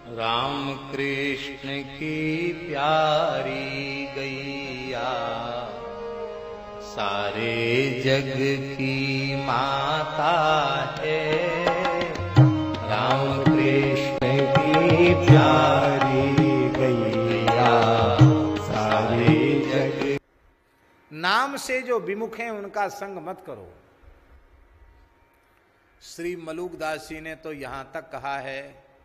राम कृष्ण की प्यारी गैया सारे जग की माता है। राम कृष्ण की प्यारी गैया सारे जग। नाम से जो विमुख हैं उनका संग मत करो। श्री मलुकदास जी ने तो यहां तक कहा है,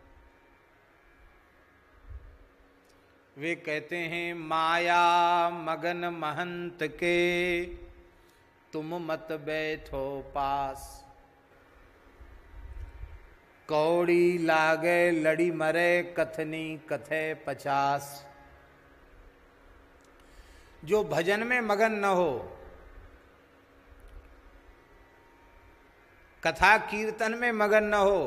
वे कहते हैं माया मगन महंत के तुम मत बैठो पास, कौड़ी लागे लड़ी मरे कथनी कथे 50। जो भजन में मगन न हो, कथा कीर्तन में मगन न हो,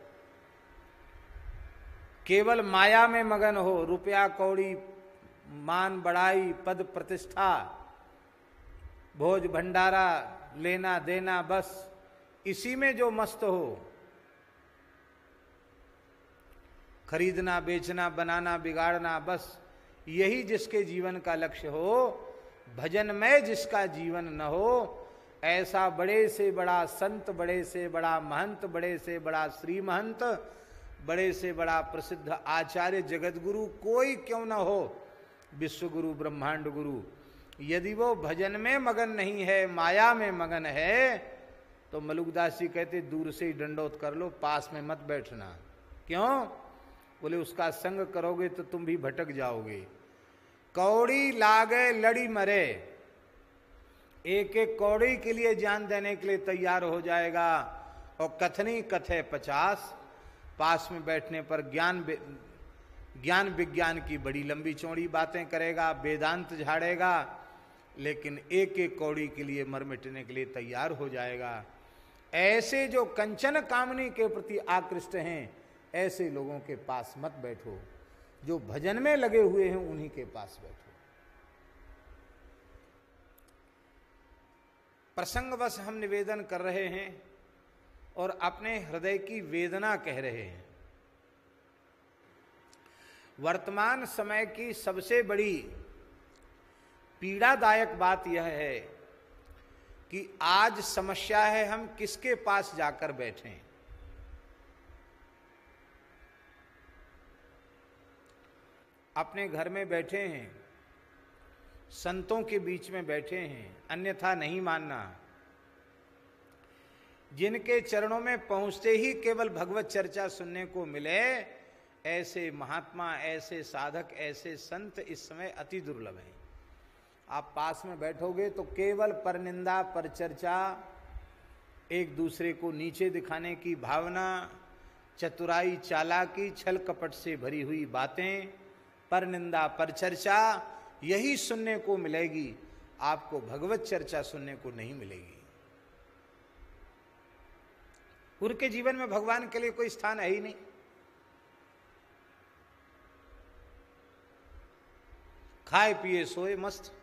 केवल माया में मगन हो, रुपया कौड़ी मान बढ़ाई पद प्रतिष्ठा भोज भंडारा लेना देना, बस इसी में जो मस्त हो, खरीदना बेचना बनाना बिगाड़ना, बस यही जिसके जीवन का लक्ष्य हो, भजन में जिसका जीवन न हो, ऐसा बड़े से बड़ा संत, बड़े से बड़ा महंत, बड़े से बड़ा श्री महंत, बड़े से बड़ा प्रसिद्ध आचार्य जगतगुरु कोई क्यों न हो, विश्वगुरु ब्रह्मांड गुरु, यदि वो भजन में मगन नहीं है, माया में मगन है, तो मलुकदास जी कहते दूर से ही दंडोत कर लो, पास में मत बैठना। क्यों? बोले उसका संग करोगे तो तुम भी भटक जाओगे। कौड़ी लागे लड़ी मरे, एक एक कौड़ी के लिए जान देने के लिए तैयार हो जाएगा, और कथनी कथे 50। पास में बैठने पर ज्ञान विज्ञान की बड़ी लंबी चौड़ी बातें करेगा, वेदांत झाड़ेगा, लेकिन एक एक कौड़ी के लिए मर मिटने के लिए तैयार हो जाएगा। ऐसे जो कंचन कामनी के प्रति आकृष्ट हैं, ऐसे लोगों के पास मत बैठो। जो भजन में लगे हुए हैं उन्हीं के पास बैठो। प्रसंगवश हम निवेदन कर रहे हैं और अपने हृदय की वेदना कह रहे हैं। वर्तमान समय की सबसे बड़ी पीड़ादायक बात यह है कि आज समस्या है हम किसके पास जाकर बैठें। अपने घर में बैठे हैं, संतों के बीच में बैठे हैं, अन्यथा नहीं मानना। जिनके चरणों में पहुंचते ही केवल भगवत चर्चा सुनने को मिले, ऐसे महात्मा, ऐसे साधक, ऐसे संत इस समय अति दुर्लभ हैं। आप पास में बैठोगे तो केवल परनिंदा, परचर्चा, एक दूसरे को नीचे दिखाने की भावना, चतुराई, चालाकी, छल कपट से भरी हुई बातें, परनिंदा, परचर्चा, यही सुनने को मिलेगी। आपको भगवत चर्चा सुनने को नहीं मिलेगी। उनके जीवन में भगवान के लिए कोई स्थान है ही नहीं। खाए पिए सोए मस्त,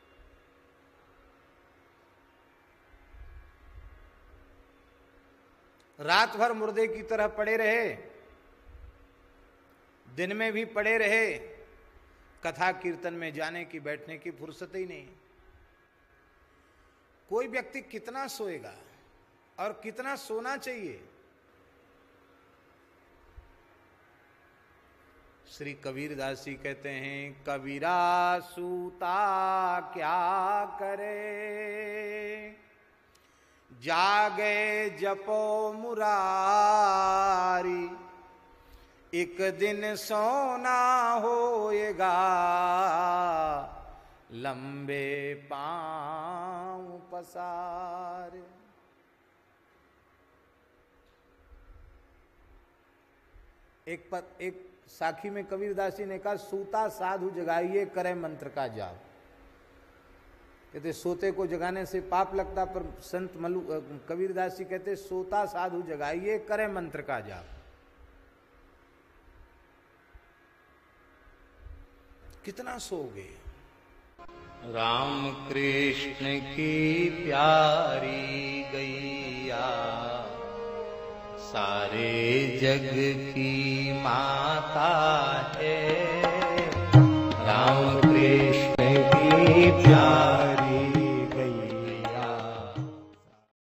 रात भर मुर्दे की तरह पड़े रहे, दिन में भी पड़े रहे, कथा कीर्तन में जाने की बैठने की फुर्सत ही नहीं। कोई व्यक्ति कितना सोएगा और कितना सोना चाहिए? श्री कबीरदास जी कहते हैं, कबीरा सूता क्या करे, जागे जपो मुरारी, एक दिन सोना होएगा, लंबे पांव पसार। एक साखी में कबीरदास जी ने कहा, सूता साधु जगाइए करे मंत्र का जाप। कहते सोते को जगाने से पाप लगता, पर संत कबीरदास जी कहते सोता साधु जगाइए करे मंत्र का जाप। कितना सोओगे? राम कृष्ण की प्यारी गैया सारे जग की माँ